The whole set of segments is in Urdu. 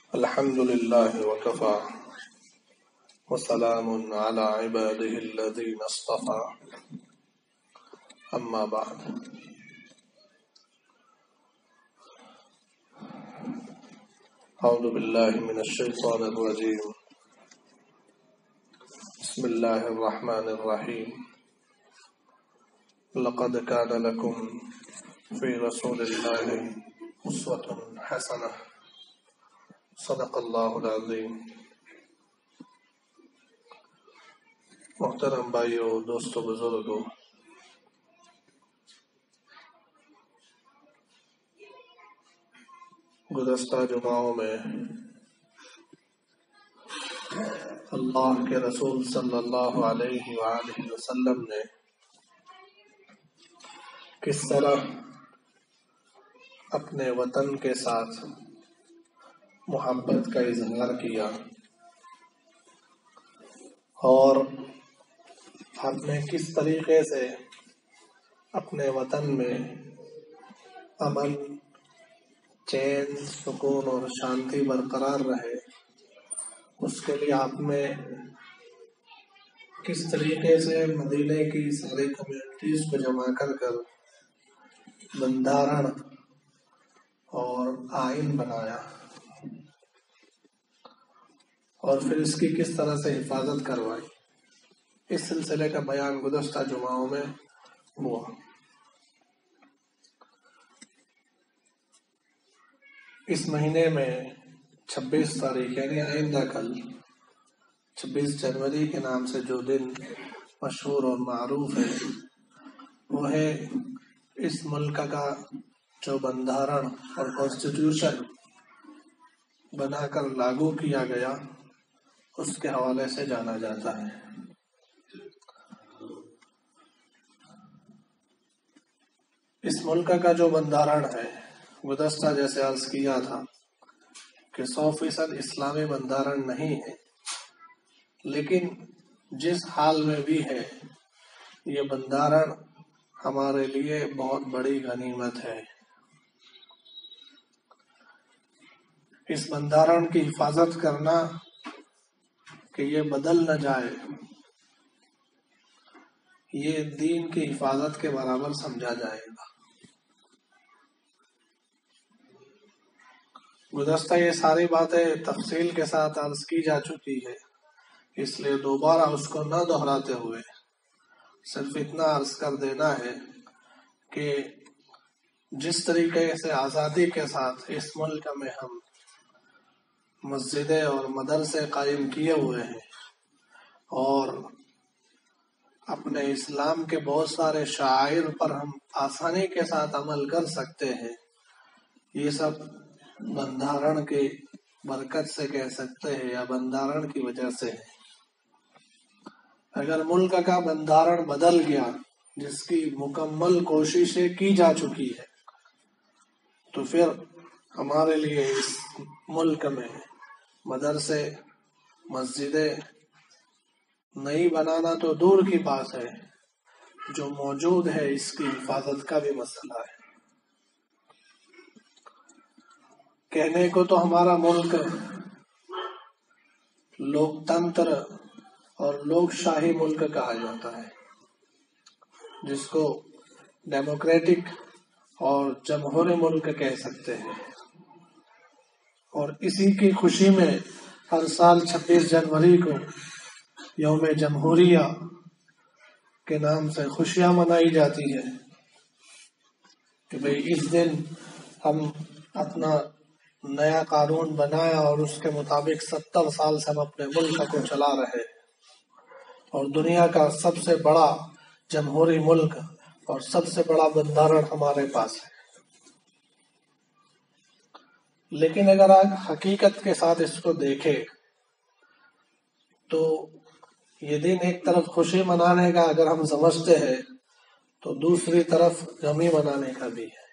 الحمد لله وكفى وسلام على عباده الذين اصطفى أما بعد. أعوذ بالله من الشيطان الرجيم. بسم الله الرحمن الرحيم. لقد كان لكم في رسول الله أسوة حسنة. صدق اللہ العظیم. محترم بھائیو، دوستو، بزرگو، گزشتہ جمعوں میں اللہ کے رسول صلی اللہ علیہ وآلہ وسلم نے کس طرح اپنے وطن کے ساتھ محبت کا اظہار کیا اور آپ نے کس طریقے سے اپنے وطن میں امن، چین، سکون اور شانتی برقرار رہے، اس کے لیے آپ نے کس طریقے سے مدینے کی ساری کمیونٹیز کو جمع کر بندھارن اور آئین بنایا اور پھر اس کی کس طرح سے حفاظت کروائی، اس سلسلے کا بیان گزشتہ جمعوں میں ہوا. اس مہینے میں 26 تاریخ یعنی آئندہ کل 26 جنوری کے نام سے جو دن مشہور اور معروف ہے، وہ ہے اس ملک کا جو بندھارن اور کانسٹیٹیوشن بنا کر لاگو کیا گیا، اس کے حوالے سے جانا جاتا ہے. اس ملک کا جو بندھارن ہے، گزشتہ جیسے عرض کیا تھا کہ 100% اسلامی بندھارن نہیں ہے، لیکن جس حال میں بھی ہے یہ بندھارن ہمارے لیے بہت بڑی غنیمت ہے. اس بندھارن کی حفاظت کرنا کہ یہ بدل نہ جائے، یہ دین کی حفاظت کے برابر سمجھا جائے گا. گزشتہ یہ ساری باتیں تفصیل کے ساتھ عرض کی جا چکی ہے، اس لیے دوبارہ اس کو نہ دہراتے ہوئے صرف اتنا عرض کر دینا ہے کہ جس طریقے سے آزادی کے ساتھ اس ملک میں ہم مسجدیں اور مدرسے قائم کیے ہوئے ہیں اور اپنے اسلام کے بہت سارے شعائر پر ہم آسانی کے ساتھ عمل کر سکتے ہیں، یہ سب بندھارن کی برکت سے کہہ سکتے ہیں یا بندھارن کی وجہ سے ہے. اگر ملک کا بندھارن بدل گیا، جس کی مکمل کوششیں کی جا چکی ہے، تو پھر ہمارے لیے اس ملک میں مدرسے، مسجدیں نئی بنانا تو دور کی بات ہے، جو موجود ہے اس کی حفاظت کا بھی مسئلہ ہے. کہنے کو تو ہمارا ملک لوک تنتر اور لوک شاہی ملک کہا جاتا ہے، جس کو ڈیموکریٹک اور جمہوری ملک کہہ سکتے ہیں، اور اسی کی خوشی میں ہر سال 26 جنوری کو یوم جمہوریہ کے نام سے خوشیاں منائی جاتی ہے کہ بھئی اس دن ہم اپنا نیا قانون بنایا اور اس کے مطابق 70 سال سے ہم اپنے ملک کو چلا رہے اور دنیا کا سب سے بڑا جمہوری ملک اور سب سے بڑا بندھارن ہمارے پاس ہے. لیکن اگر آپ حقیقت کے ساتھ اس کو دیکھیں تو یہ دن ایک طرف خوشی منانے کا اگر ہم سمجھتے ہیں تو دوسری طرف غمی منانے کا بھی ہے.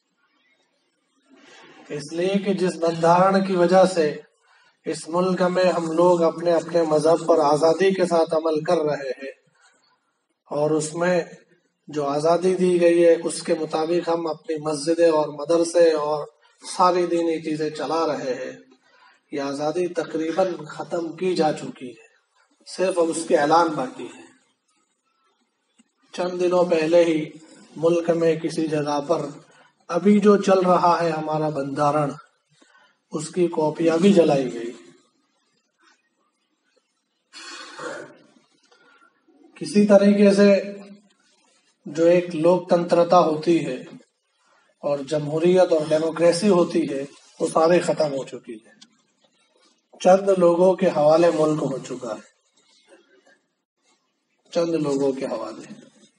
اس لیے کہ جس بندھارن کی وجہ سے اس ملک میں ہم لوگ اپنے اپنے مذہب پر آزادی کے ساتھ عمل کر رہے ہیں اور اس میں جو آزادی دی گئی ہے اس کے مطابق ہم اپنی مسجدیں اور مدرسے اور ساری دینی چیزیں چلا رہے ہیں، یہ آزادی تقریباً ختم کی جا چکی ہے، صرف اب اس کے اعلان باقی ہے۔ چند دنوں پہلے ہی ملک میں کسی جگہ پر ابھی جو چل رہا ہے ہمارا بندرن، اس کی کاپیاں بھی جلائی گئی۔ کسی طریقے سے جو ایک لوک تنترتا ہوتی ہے اور جمہوریت اور ڈیموکریسی ہوتی ہے، وہ سارے ختم ہو چکی ہے، چند لوگوں کے حوالے ملک ہو چکا ہے، چند لوگوں کے حوالے۔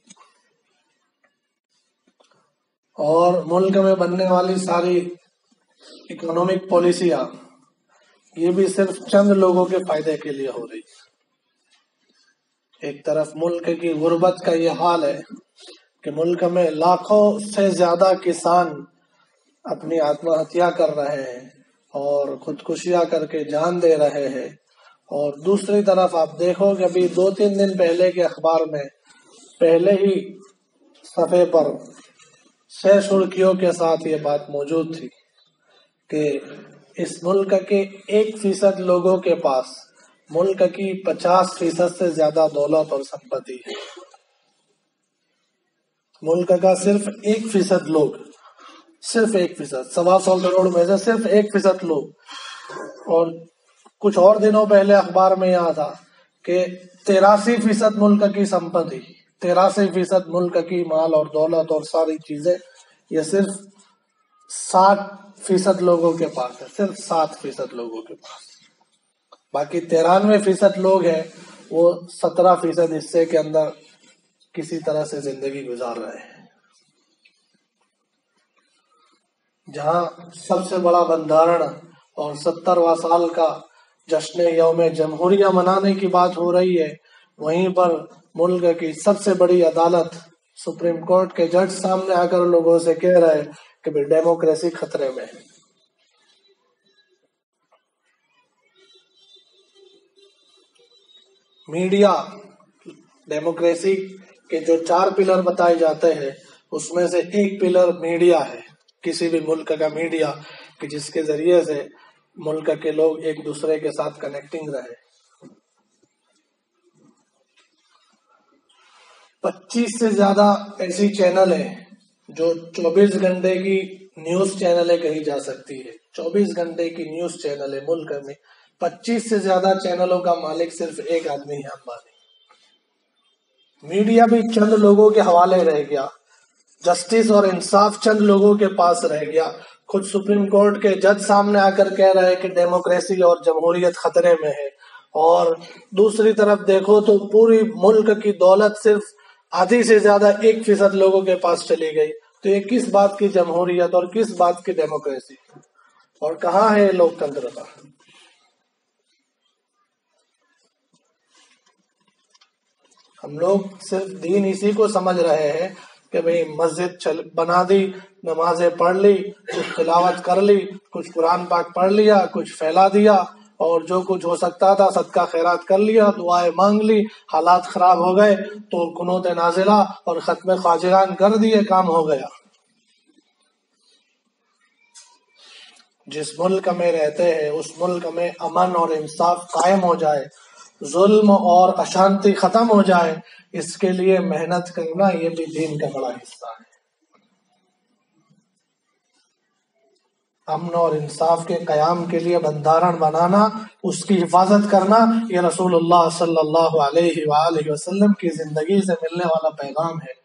اور ملک میں بننے والی ساری اکنامک پالیسیاں یہ بھی صرف چند لوگوں کے فائدے کے لیے ہو رہی ہے۔ ایک طرف ملک کی غربت کا یہ حال ہے کہ ملک میں لاکھوں سے زیادہ کسان اپنی آتم ہتیا کر رہے ہیں اور خودکشیاں کر کے جان دے رہے ہیں، اور دوسری طرف آپ دیکھو کہ ابھی 2-3 دن پہلے کے اخبار میں پہلے ہی صفحے پر 6 سرخیوں کے ساتھ یہ بات موجود تھی کہ اس ملک کے 1% لوگوں کے پاس ملک کی 50% سے زیادہ دولت اور سمپتی ہے۔ ملک کا صرف 1% لوگ، صرف 1%، 125 کروڑ میں سے صرف 1% لوگ۔ اور کچھ اور دنوں پہلے اخبار میں یہاں تھا کہ 83% ملک کی سمپتی، 83% ملک کی مال اور دولت اور ساری چیزیں یہ صرف 60% لوگوں کے پاس ہے، صرف 7% لوگوں کے پاس۔ باقی 93% لوگ ہیں وہ 17% حصے کے اندر کسی طرح سے زندگی گزار رہے ہیں۔ جہاں سب سے بڑا بندرن اور 70واں سال کا جشن یوم جمہوریہ منانے کی بات ہو رہی ہے، وہیں پر ملک کی سب سے بڑی عدالت سپریم کورٹ کے جج سامنے آ کر لوگوں سے کہہ رہے کہ بھی ڈیموکریسی خطرے میں ہے۔ میڈیا، ڈیموکریسی کے جو 4 پلر بتائے جاتے ہیں اس میں سے ایک پلر میڈیا ہے، کسی بھی ملک کا میڈیا، کہ جس کے ذریعے سے ملک کے لوگ ایک دوسرے کے ساتھ کنیکٹنگ رہے۔ 25 سے زیادہ ایسی چینل ہیں جو 24 گھنٹے کی نیوز چینلیں کہی جا سکتی ہے، 24 گھنٹے کی نیوز چینل ہے ملک میں۔ 25 سے زیادہ چینلوں کا مالک صرف ایک آدمی ہے، امبانی۔ میڈیا بھی چند لوگوں کے حوالے رہ گیا، جسٹس اور انصاف چند لوگوں کے پاس رہ گیا۔ خود سپریم کورٹ کے جج سامنے آ کر کہہ رہے کہ ڈیموکریسی اور جمہوریت خطرے میں ہے، اور دوسری طرف دیکھو تو پوری ملک کی دولت صرف آدھی سے زیادہ 1% لوگوں کے پاس چلی گئی۔ تو یہ کس بات کی جمہوریت اور کس بات کی ڈیموکریسی، اور کہاں ہے لوک تنترتا؟ ہم لوگ صرف دین اسی کو سمجھ رہے ہیں کہ بھئی مسجد بنا دی، نمازیں پڑھ لی، کچھ تلاوت کر لی، کچھ قرآن پاک پڑھ لیا، کچھ پھیلا دیا، اور جو کچھ ہو سکتا تھا صدقہ خیرات کر لیا، دعائیں مانگ لی، حالات خراب ہو گئے تو قنوت نازلہ اور ختم خواجگان کر دیے، کام ہو گیا۔ جس ملک میں رہتے ہیں اس ملک میں امن اور انصاف قائم ہو جائے، ظلم اور اشانتی ختم ہو جائے، اس کے لیے محنت کرنا یہ بھی دین کا بڑا حصہ ہے۔ امن اور انصاف کے قیام کے لیے بندرن بنانا، اس کی حفاظت کرنا، یہ رسول اللہ صلی اللہ علیہ وآلہ وسلم کی زندگی سے ملنے والا پیغام ہے۔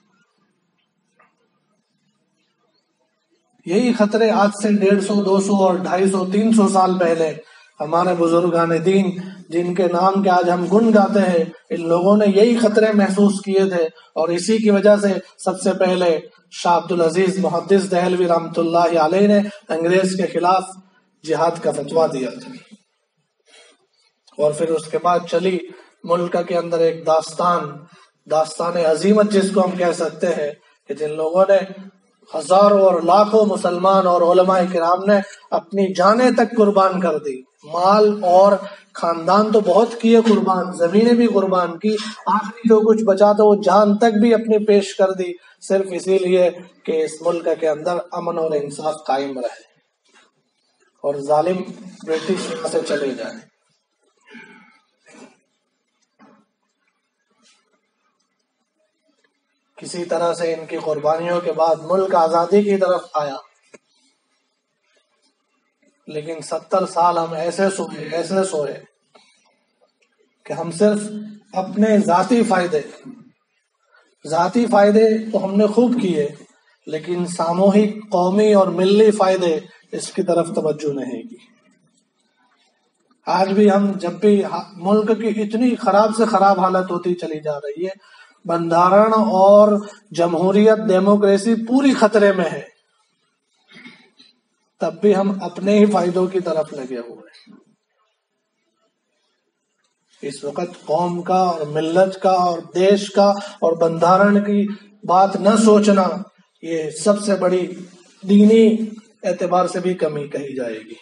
یہی خطرے آج سے 150، 200 اور 250، 300 سال پہلے ہمارے بزرگان دین جن کے نام کے آج ہم گن گاتے ہیں، ان لوگوں نے یہی خطرے محسوس کیے تھے، اور اسی کی وجہ سے سب سے پہلے شاہ عبدالعزیز محدث دہلوی رحمۃ اللہ علیہ نے انگریز کے خلاف جہاد کا فتویٰ دیا تھا۔ اور پھر اس کے بعد چلی ملک کے اندر ایک داستان عظیمت جس کو ہم کہہ سکتے ہیں، کہ جن لوگوں نے ہزاروں اور لاکھوں مسلمان اور علماء کرام نے اپنی جانیں تک قربان کر دی، مال اور خاندان تو بہت کیے قربان، زمینیں بھی قربان کی، آخری جو کچھ بچا تو وہ جان تک بھی اپنی پیش کر دی، صرف اسی لیے کہ اس ملک کے اندر امن اور انصاف قائم رہے۔ اور ظالم برٹش یہاں سے چلے جائیں۔ کسی طرح سے ان کی قربانیوں کے بعد ملک آزادی کی طرف آیا، لیکن 70 سال ہم ایسے سوئے کہ ہم صرف اپنے ذاتی فائدے تو ہم نے خوب کیے، لیکن ساموہک قومی اور ملی فائدے اس کی طرف توجہ نہیں کی۔ آج بھی ہم جب بھی ملک کی اتنی خراب سے خراب حالت ہوتی چلی جا رہی ہے، بندھارن اور جمہوریت ڈیموکریسی پوری خطرے میں ہے، تب بھی ہم اپنے ہی فائدوں کی طرف لگے ہوئے ہیں۔ اس وقت قوم کا اور ملت کا اور دیش کا اور بندھارن کی بات نہ سوچنا، یہ سب سے بڑی دینی اعتبار سے بھی کمی کہی جائے گی۔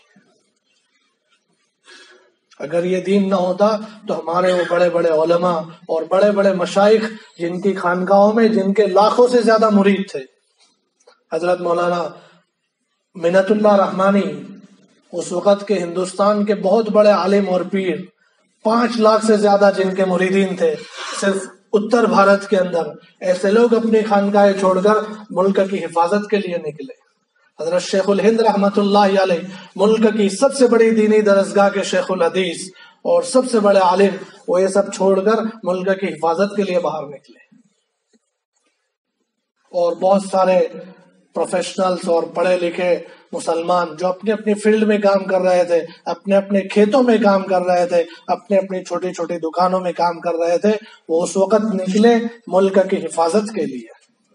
اگر یہ دین نہ ہوتا تو ہمارے وہ بڑے بڑے علماء اور بڑے بڑے مشائخ جن کی خانقاہوں میں جن کے لاکھوں سے زیادہ مرید تھے، حضرت مولانا منت اللہ رحمانی اس وقت کے ہندوستان کے بہت بڑے عالم اور پیر، 5 لاکھ سے زیادہ جن کے مریدین تھے صرف اتر بھارت کے اندر، ایسے لوگ اپنی خانقاہیں چھوڑ کر ملک کی حفاظت کے لیے نکلے۔ حضرت شیخ الہند رحمۃ اللہ علیہ ملک کی سب سے بڑی دینی درسگاہ کے شیخ الحدیث اور سب سے بڑے عالم، وہ یہ سب چھوڑ کر ملک کی حفاظت کے لیے باہر نکلے۔ اور بہت سارے پروفیشنلز اور پڑھے لکھے مسلمان جو اپنی اپنی فیلڈ میں کام کر رہے تھے، اپنے اپنے کھیتوں میں کام کر رہے تھے، اپنے اپنی چھوٹی چھوٹی دکانوں میں کام کر رہے تھے، وہ اس وقت نکلے ملک کی حفاظت کے لیے۔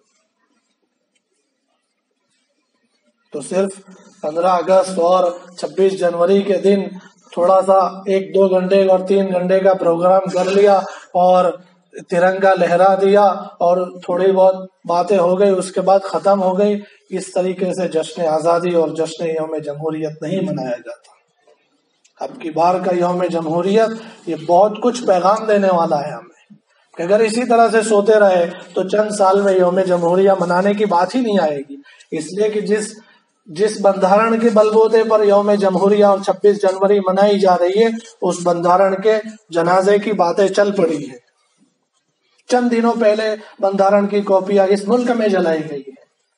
تو صرف 15 اگست اور 26 جنوری کے دن تھوڑا سا 1-2 گھنٹے اور 3 گھنٹے کا پروگرام کر لیا اور ترنگا لہرا دیا اور تھوڑی بہت باتیں ہو گئی، اس کے بعد ختم ہو گئی۔ اس طریقے سے جشن آزادی اور جشن یوم جمہوریت نہیں منایا جاتا۔ اب کی بار کا یوم جمہوریت یہ بہت کچھ پیغام دینے والا ہے ہمیں، کہ اگر اسی طرح سے سوتے رہے تو چند سال میں یوم جمہوریہ منانے کی بات ہی نہیں آئے گی۔ اس لیے کہ جس بندھارن کے بلبوتے پر یوم جمہوریہ اور 26 جنوری منائی جا رہی ہے، اس بندھارن کے جنازے کی باتیں چل پڑی ہے۔ چند دنوں پہلے بندھارن کی کاپیاں اس ملک میں جلائی گئی ہے۔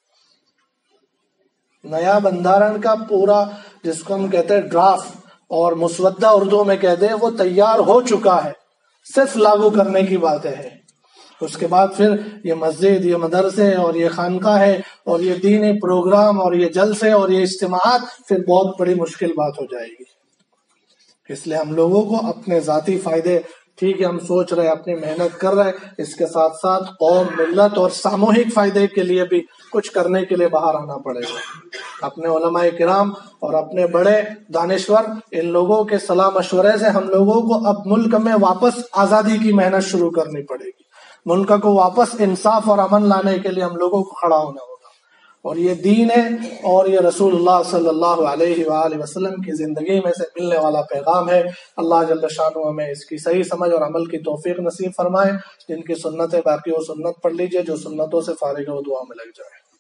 نیا بندھارن کا پورا، جس کو ہم کہتے ہیں ڈرافٹ اور مسودہ اردو میں کہتے ہیں، وہ تیار ہو چکا ہے، صرف لاگو کرنے کی باتیں ہیں۔ اس کے بعد پھر یہ مسجد، یہ مدرسے اور یہ خانقاہ ہے اور یہ دینی پروگرام اور یہ جلسے اور یہ اجتماعات، پھر بہت بڑی مشکل بات ہو جائے گی۔ اس لیے ہم لوگوں کو اپنے ذاتی فائدے، ٹھیک ہے ہم سوچ رہے، اپنی محنت کر رہے، اس کے ساتھ ساتھ قوم، ملت اور ساموہک فائدے کے لیے بھی کچھ کرنے کے لیے باہر آنا پڑے گا۔ اپنے علماء کرام اور اپنے بڑے دانشور، ان لوگوں کے صلاح مشورے سے ہم لوگوں کو اب ملک میں واپس آزادی کی محنت شروع کرنی پڑے گی۔ ملک کو واپس انصاف اور امن لانے کے لیے ہم لوگوں کو کھڑا ہونا ہوگا، اور یہ دین ہے اور یہ رسول اللہ صلی اللہ علیہ وآلہ وسلم کی زندگی میں سے ملنے والا پیغام ہے۔ اللہ جل شانہ ہمیں اس کی صحیح سمجھ اور عمل کی توفیق نصیب فرمائے۔ جن کی سنت ہے باقی وہ سنت پڑھ لیجئے، جو سنتوں سے فارغ ہو دعا میں لگ جائے۔